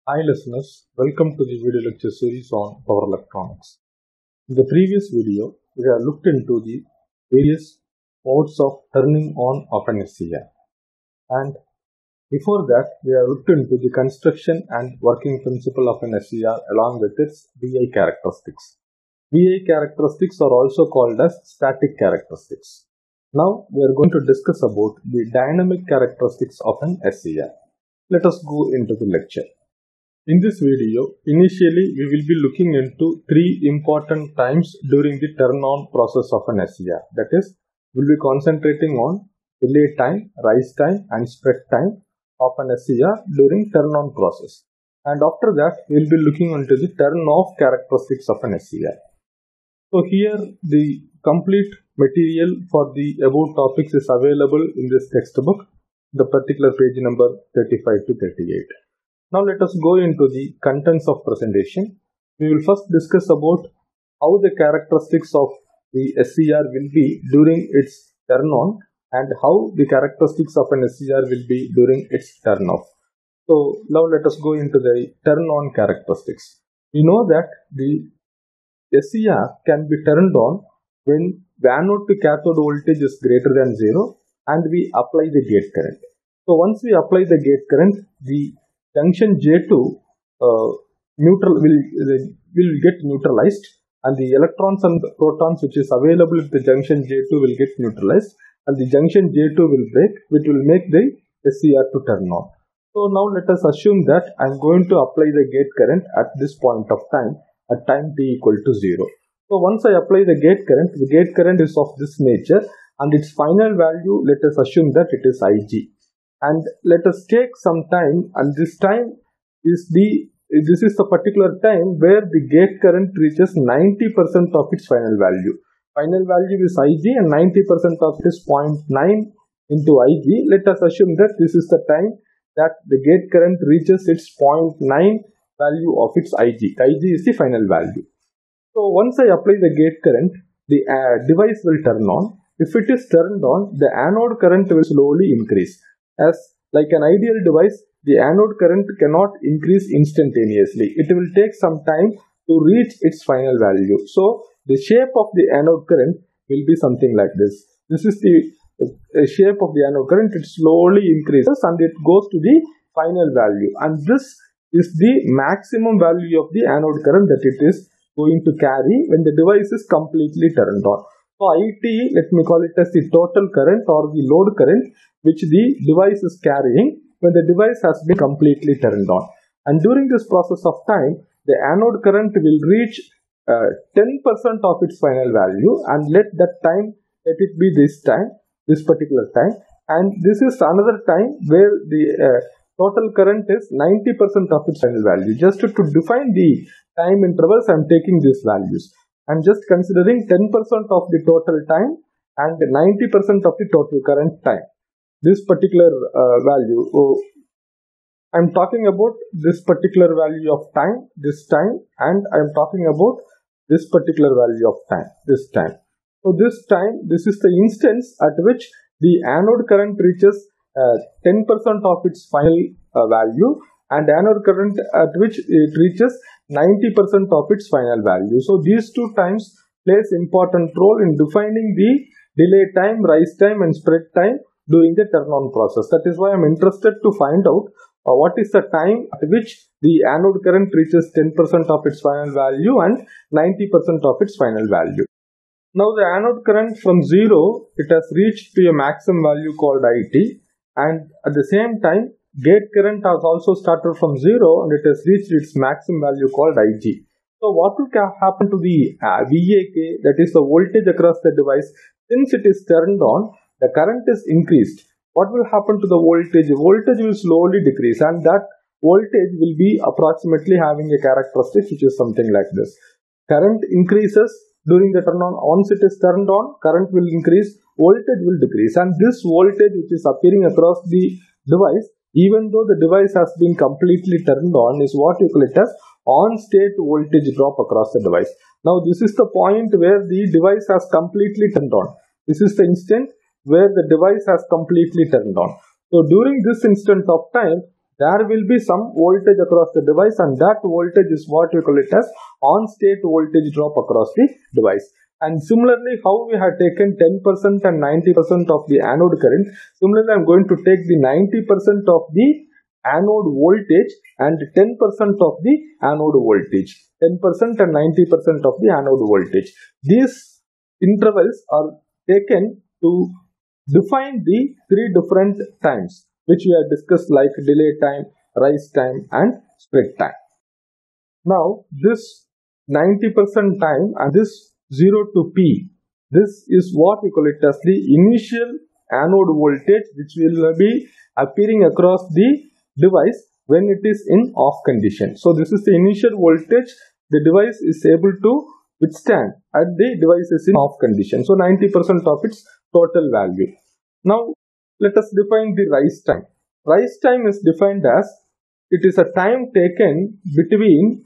Hi listeners, welcome to the video lecture series on power electronics. In the previous video, we have looked into the various modes of turning on of an SCR, and before that we have looked into the construction and working principle of an SCR along with its VI characteristics. VI characteristics are also called as static characteristics. Now we are going to discuss about the dynamic characteristics of an SCR. Let us go into the lecture. In this video, initially we will be looking into three important times during the turn-on process of an SCR. That is, we will be concentrating on delay time, rise time and spread time of an SCR during turn-on process. And after that, we will be looking into the turn-off characteristics of an SCR. So here the complete material for the above topics is available in this textbook, the particular page number 35 to 38. Now let us go into the contents of presentation. We will first discuss about how the characteristics of the SCR will be during its turn on and how the characteristics of an SCR will be during its turn off. So now let us go into the turn on characteristics. We know that the SCR can be turned on when the anode to cathode voltage is greater than 0 and we apply the gate current. So once we apply the gate current, the junction J2 will get neutralized and the electrons and the protons which is available at the junction J2 will get neutralized and the junction J2 will break, which will make the SCR to turn on. So now let us assume that I am going to apply the gate current at this point of time at time t equal to 0. So once I apply the gate current is of this nature and its final value, let us assume that it is Ig. And let us take some time, and this time is the particular time where the gate current reaches 90% of its final value. Final value is Ig and 90% of it is 0.9 into Ig. Let us assume that this is the time that the gate current reaches its 0.9 value of its Ig. Ig is the final value. So once I apply the gate current, the device will turn on. If it is turned on, the anode current will slowly increase. As like an ideal device, the anode current cannot increase instantaneously. It will take some time to reach its final value. So the shape of the anode current will be something like this. This is the shape of the anode current. It slowly increases and it goes to the final value. And this is the maximum value of the anode current that it is going to carry when the device is completely turned on. So IT, let me call it as the total current or the load current which the device is carrying when the device has been completely turned on. And during this process of time, the anode current will reach 10% of its final value, and let it be this particular time, and this is another time where the total current is 90% of its final value. Just to define the time intervals, I am taking these values. I am just considering 10% of the total time and 90% of the total current time. This particular value, I am talking about this particular value of time, this time, and I am talking about this particular value of time, this time. So this time, this is the instance at which the anode current reaches 10% of its final value and anode current at which it reaches 90% of its final value. So these two times plays important role in defining the delay time, rise time and spread time during the turn-on process. That is why I am interested to find out what is the time at which the anode current reaches 10% of its final value and 90% of its final value. Now the anode current from 0, it has reached to a maximum value called IT, and at the same time gate current has also started from 0 and it has reached its maximum value called Ig. So what will happen to the VAK, that is the voltage across the device? Since it is turned on, the current is increased. What will happen to the voltage? The voltage will slowly decrease, and that voltage will be approximately having a characteristic which is something like this. Current increases during the turn on. Once it is turned on, current will increase, voltage will decrease, and this voltage which is appearing across the device, even though the device has been completely turned on, is what you call it as on-state voltage drop across the device. Now this is the point where the device has completely turned on. This is the instant where the device has completely turned on. So during this instant of time, there will be some voltage across the device, and that voltage is what we call it as on-state voltage drop across the device. And similarly, how we have taken 10% and 90% of the anode current, similarly I am going to take the 90% of the anode voltage and 10% of the anode voltage. 10% and 90% of the anode voltage. These intervals are taken to define the three different times which we have discussed, like delay time, rise time and spread time. Now this 90% time and this 0 to P, this is what we call it as the initial anode voltage which will be appearing across the device when it is in off condition. So this is the initial voltage the device is able to withstand at the device is in off condition. So 90% of its total value. Now let us define the rise time. Rise time is defined as it is a time taken between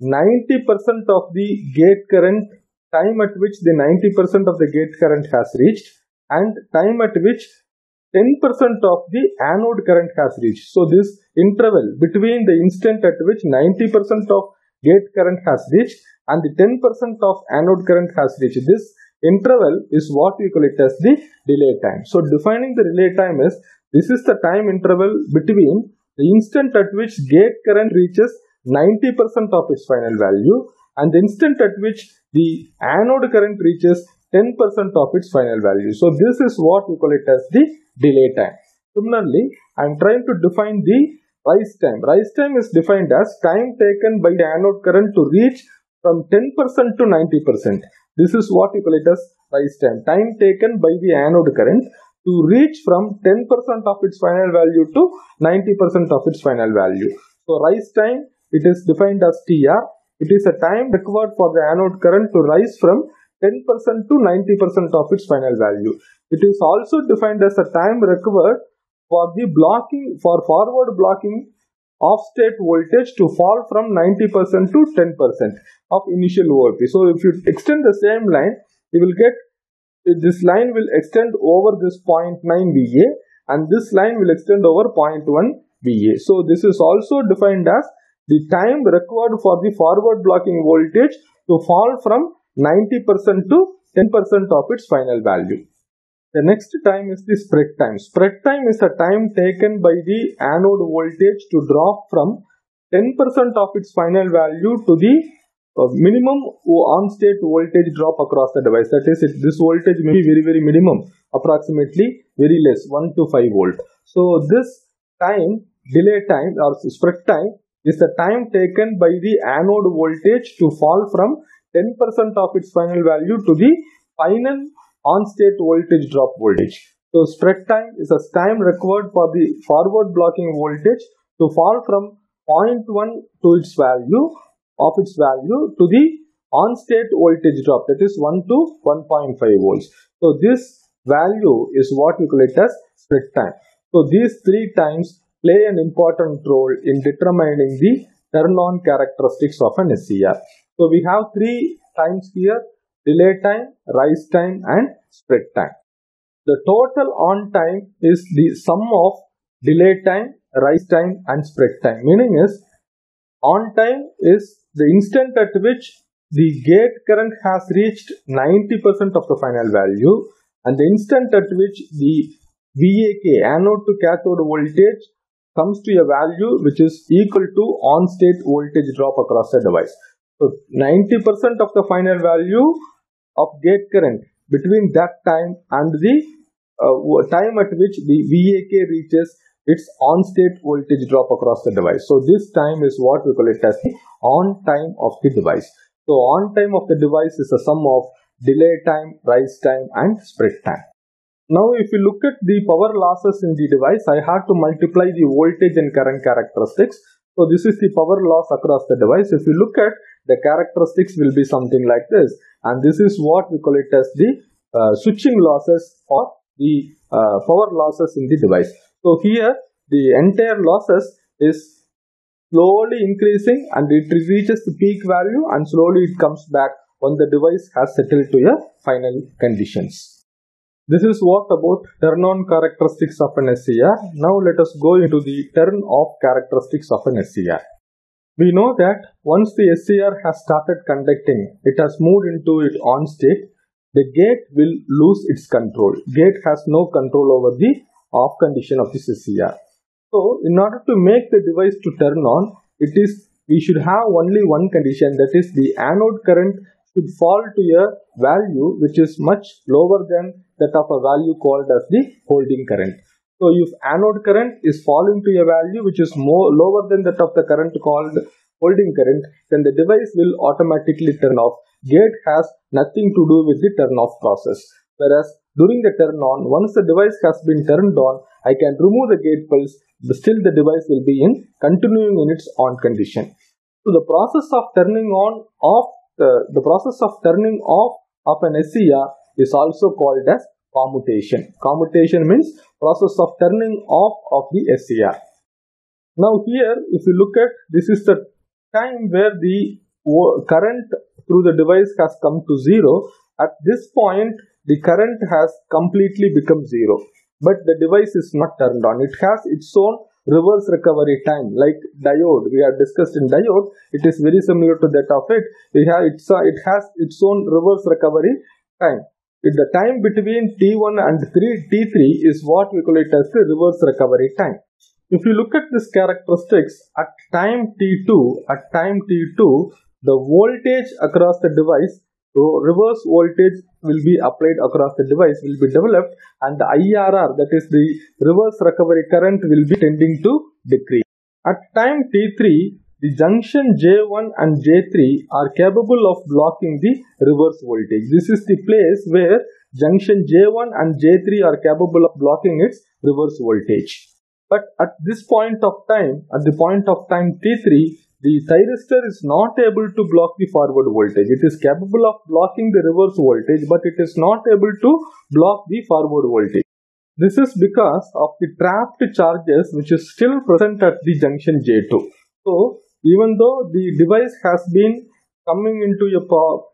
90% of the gate current, time at which the 90% of the gate current has reached, and time at which 10% of the anode current has reached. So this interval between the instant at which 90% of gate current has reached and the 10% of anode current has reached, this interval is what we call it as the delay time. So defining the delay time is, this is the time interval between the instant at which gate current reaches 90% of its final value and the instant at which the anode current reaches 10% of its final value. So this is what we call it as the delay time. Similarly, I am trying to define the rise time. Rise time is defined as time taken by the anode current to reach from 10% to 90%. This is what we call it as rise time. Time taken by the anode current to reach from 10% of its final value to 90% of its final value. So rise time, it is defined as TR. It is a time required for the anode current to rise from 10% to 90% of its final value. It is also defined as a time required for the blocking, for forward blocking off state voltage to fall from 90% to 10% of initial OOP. So if you extend the same line, you will get this line will extend over this 0.9 VA and this line will extend over 0.1 VA. So this is also defined as the time required for the forward blocking voltage to fall from 90% to 10% of its final value. The next time is the spread time. Spread time is a time taken by the anode voltage to drop from 10% of its final value to the minimum on-state voltage drop across the device. That is, this voltage may be very minimum, approximately very less, 1 to 5 volt. So this time, delay time or spread time, is the time taken by the anode voltage to fall from 10% of its final value to the final on-state voltage drop voltage. So spread time is a time required for the forward blocking voltage to fall from 0.1 to its value to the on-state voltage drop, that is 1 to 1.5 volts. So this value is what we call it as spread time. So these three times play an important role in determining the turn-on characteristics of an SCR. So we have three times here: delay time, rise time and spread time. The total on time is the sum of delay time, rise time and spread time. Meaning is, on time is the instant at which the gate current has reached 90% of the final value and the instant at which the VAK, anode to cathode voltage, comes to a value which is equal to on-state voltage drop across the device. So 90% of the final value of gate current between that time and the time at which the VAK reaches its on-state voltage drop across the device. So this time is what we call it as the on time of the device. So on time of the device is a sum of delay time, rise time and spread time. Now if you look at the power losses in the device, I have to multiply the voltage and current characteristics. So this is the power loss across the device. If you look at the characteristics will be something like this, and this is what we call it as the switching losses or the power losses in the device. So here the entire losses is slowly increasing and it reaches the peak value and slowly it comes back when the device has settled to a final conditions. This is what about turn-on characteristics of an SCR. Now let us go into the turn-off characteristics of an SCR. We know that once the SCR has started conducting, it has moved into its on state, the gate will lose its control. Gate has no control over the off condition of this SCR. So in order to make the device to turn on, we should have only one condition, that is the anode current should fall to a value which is much lower than that of a value called as the holding current. So if anode current is falling to a value which is lower than that of the current called holding current, then the device will automatically turn off. Gate has nothing to do with the turn off process. Whereas during the turn on, once the device has been turned on, I can remove the gate pulse, but still the device will be continuing in its on condition. So the process of turning on off, the process of turning off of an SCR is also called as commutation. Commutation means process of turning off of the SCR. Now here, if you look at, this is the time where the current through the device has come to zero. At this point, the current has completely become zero, but the device is not turned on. It has its own reverse recovery time, like diode. We have discussed in diode, it is very similar to that of it. It has its own reverse recovery time. The time between T1 and T3 is what we call it as the reverse recovery time. If you look at this characteristics, at time T2, the voltage across the device, so reverse voltage will be applied across the device, will be developed, and the IRR, that is the reverse recovery current, will be tending to decrease. At time T3, the junction J1 and J3 are capable of blocking the reverse voltage. This is the place where junction J1 and J3 are capable of blocking its reverse voltage. But at this point of time, at the point of time T3, the thyristor is not able to block the forward voltage. It is capable of blocking the reverse voltage, but it is not able to block the forward voltage. This is because of the trapped charges which is still present at the junction J2. So even though the device has been coming into a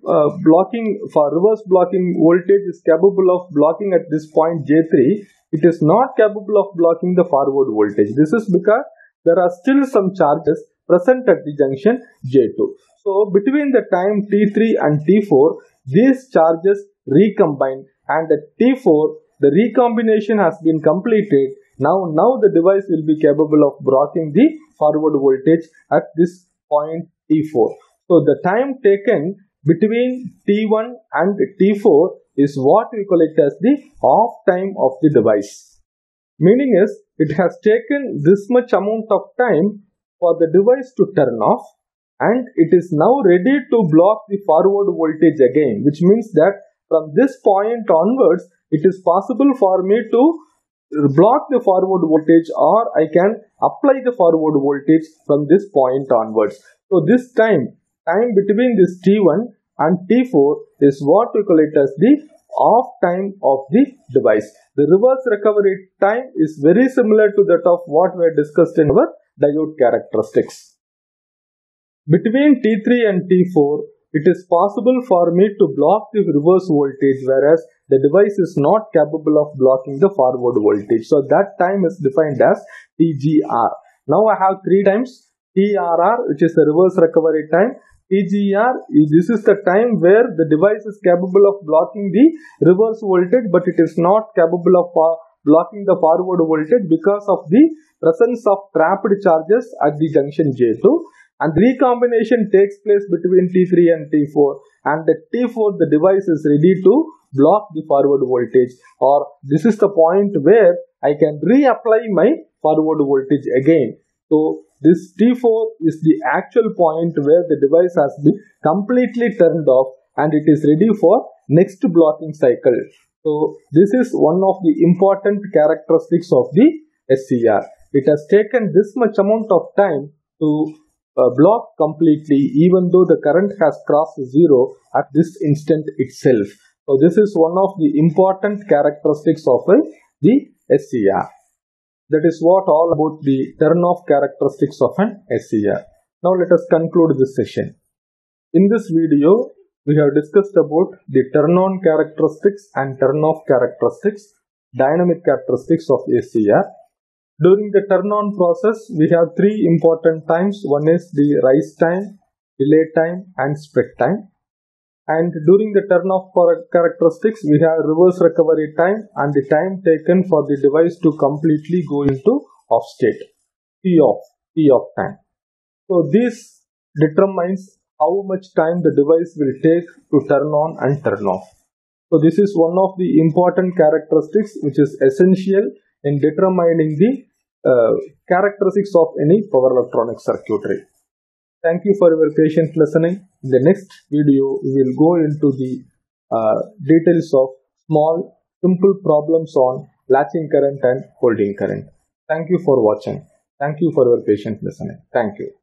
reverse blocking voltage is capable of blocking at this point J3, it is not capable of blocking the forward voltage. This is because there are still some charges present at the junction J2. So between the time T3 and T4, these charges recombine, and at T4, the recombination has been completed. Now the device will be capable of blocking the forward voltage at this point T4. So the time taken between T1 and T4 is what we call it as the off time of the device. Meaning is, it has taken this much amount of time for the device to turn off, and it is now ready to block the forward voltage again, which means that from this point onwards, it is possible for me to block the forward voltage, or I can apply the forward voltage from this point onwards. So this time between this T1 and T4 is what we call it as the off time of the device. The reverse recovery time is very similar to that of what we had discussed in our diode characteristics. Between T3 and T4, it is possible for me to block the reverse voltage, whereas the device is not capable of blocking the forward voltage. So that time is defined as TGR. Now I have three times: TRR, which is the reverse recovery time; TGR, this is the time where the device is capable of blocking the reverse voltage, but it is not capable of blocking the forward voltage because of the presence of trapped charges at the junction J2. And recombination takes place between T3 and T4, and at T4 the device is ready to block the forward voltage, or this is the point where I can reapply my forward voltage again. So this T4 is the actual point where the device has been completely turned off and it is ready for next blocking cycle. So this is one of the important characteristics of the SCR. It has taken this much amount of time to block completely, even though the current has crossed zero at this instant itself. So this is one of the important characteristics of the SCR. That is what all about the turn-off characteristics of an SCR. Now let us conclude this session. In this video, we have discussed about the turn-on characteristics and turn-off characteristics, dynamic characteristics of SCR. During the turn-on process, we have three important times. One is the rise time, delay time, and split time. And during the turn-off characteristics, we have reverse recovery time and the time taken for the device to completely go into off state, T off time. So this determines how much time the device will take to turn on and turn off. So this is one of the important characteristics which is essential in determining the characteristics of any power electronic circuitry. Thank you for your patient listening. In the next video, we will go into the details of small, simple problems on latching current and holding current. Thank you for watching. Thank you for your patient listening. Thank you.